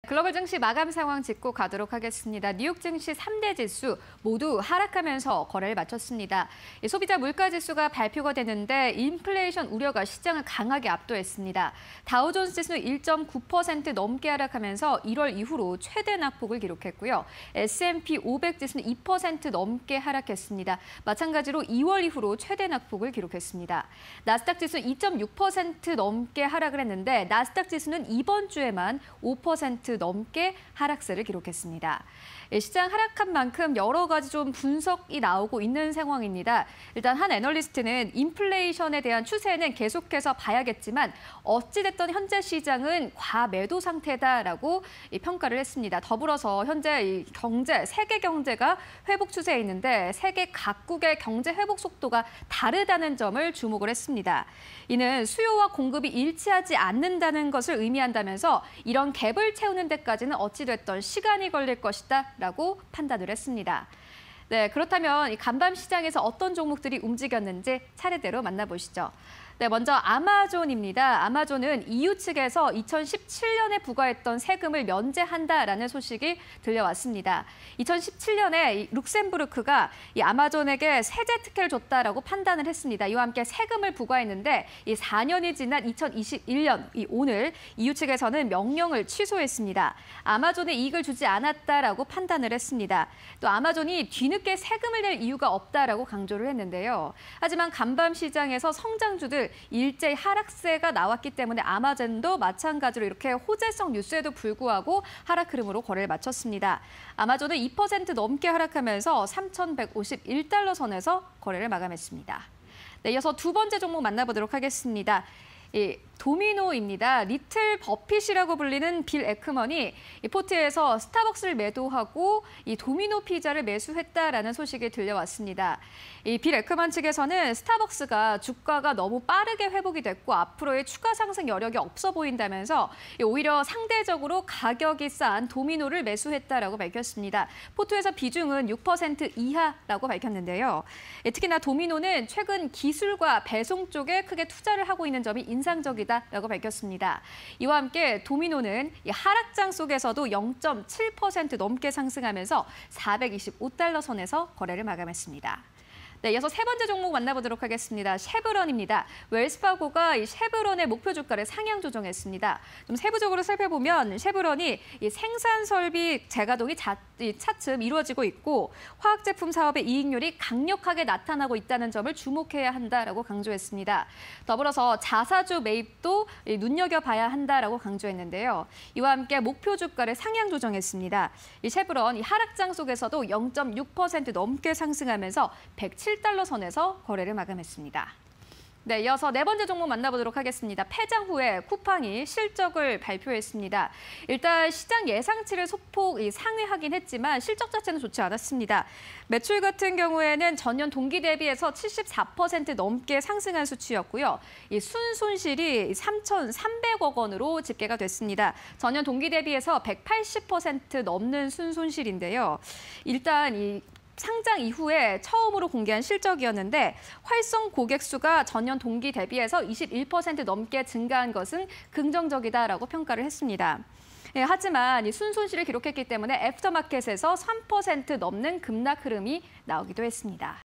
글로벌 증시 마감 상황 짚고 가도록 하겠습니다. 뉴욕 증시 3대 지수 모두 하락하면서 거래를 마쳤습니다. 소비자 물가 지수가 발표가 됐는데 인플레이션 우려가 시장을 강하게 압도했습니다. 다우존스 지수는 1.9% 넘게 하락하면서 1월 이후로 최대 낙폭을 기록했고요. S&P 500 지수는 2% 넘게 하락했습니다. 마찬가지로 2월 이후로 최대 낙폭을 기록했습니다. 나스닥 지수는 2.6% 넘게 하락을 했는데 나스닥 지수는 이번 주에만 5% 넘게 하락세를 기록했습니다. 시장 하락한 만큼 여러 가지 좀 분석이 나오고 있는 상황입니다. 일단 한 애널리스트는 인플레이션에 대한 추세는 계속해서 봐야겠지만 어찌됐든 현재 시장은 과매도 상태다라고 평가를 했습니다. 더불어서 현재 이 세계 경제가 회복 추세에 있는데 세계 각국의 경제 회복 속도가 다르다는 점을 주목을 했습니다. 이는 수요와 공급이 일치하지 않는다는 것을 의미한다면서 이런 갭을 채우는 데까지는 어찌됐든 시간이 걸릴 것이다 라고 판단을 했습니다. 네, 그렇다면 이 간밤 시장에서 어떤 종목들이 움직였는지 차례대로 만나보시죠. 네, 먼저 아마존입니다. 아마존은 EU 측에서 2017년에 부과했던 세금을 면제한다라는 소식이 들려왔습니다. 2017년에 룩셈부르크가 이 아마존에게 세제 특혜를 줬다라고 판단을 했습니다. 이와 함께 세금을 부과했는데 이 4년이 지난 2021년 오늘 EU 측에서는 명령을 취소했습니다. 아마존에 이익을 주지 않았다라고 판단을 했습니다. 또 아마존이 뒤늦게 세금을 낼 이유가 없다라고 강조를 했는데요. 하지만 간밤 시장에서 성장주들 일제히 하락세가 나왔기 때문에 아마존도 마찬가지로 이렇게 호재성 뉴스에도 불구하고 하락 흐름으로 거래를 마쳤습니다. 아마존은 2% 넘게 하락하면서 3,151달러 선에서 거래를 마감했습니다. 네, 이어서 두 번째 종목 만나보도록 하겠습니다. 도미노입니다. 리틀 버핏이라고 불리는 빌 에크먼이 포트에서 스타벅스를 매도하고 이 도미노 피자를 매수했다라는 소식이 들려왔습니다. 빌 에크먼 측에서는 스타벅스가 주가가 너무 빠르게 회복이 됐고 앞으로의 추가 상승 여력이 없어 보인다면서 오히려 상대적으로 가격이 싼 도미노를 매수했다라고 밝혔습니다. 포트에서 비중은 6% 이하라고 밝혔는데요. 특히나 도미노는 최근 기술과 배송 쪽에 크게 투자를 하고 있는 점이 인상적이다라고 밝혔습니다. 이와 함께 도미노는 하락장 속에서도 0.7% 넘게 상승하면서 425달러 선에서 거래를 마감했습니다. 네, 이어서 세 번째 종목 만나보도록 하겠습니다. 쉐브론입니다. 웰스파고가 이 쉐브론의 목표 주가를 상향 조정했습니다. 좀 세부적으로 살펴보면 쉐브론이 이 생산 설비 재가동이 차츰 이루어지고 있고 화학 제품 사업의 이익률이 강력하게 나타나고 있다는 점을 주목해야 한다라고 강조했습니다. 더불어서 자사주 매입도 눈여겨봐야 한다라고 강조했는데요. 이와 함께 목표 주가를 상향 조정했습니다. 이 쉐브론 이 하락장 속에서도 0.6% 넘게 상승하면서 107달러 선에서 거래를 마감했습니다. 네, 이어서 네 번째 종목 만나보도록 하겠습니다. 폐장 후에 쿠팡이 실적을 발표했습니다. 일단 시장 예상치를 소폭 상회하긴 했지만 실적 자체는 좋지 않았습니다. 매출 같은 경우에는 전년 동기 대비해서 74% 넘게 상승한 수치였고요. 이 순손실이 3,300억 원으로 집계가 됐습니다. 전년 동기 대비해서 180% 넘는 순손실인데요. 일단 이 상장 이후에 처음으로 공개한 실적이었는데 활성 고객 수가 전년 동기 대비해서 21% 넘게 증가한 것은 긍정적이다라고 평가를 했습니다. 하지만 이 순손실을 기록했기 때문에 애프터마켓에서 3% 넘는 급락 흐름이 나오기도 했습니다.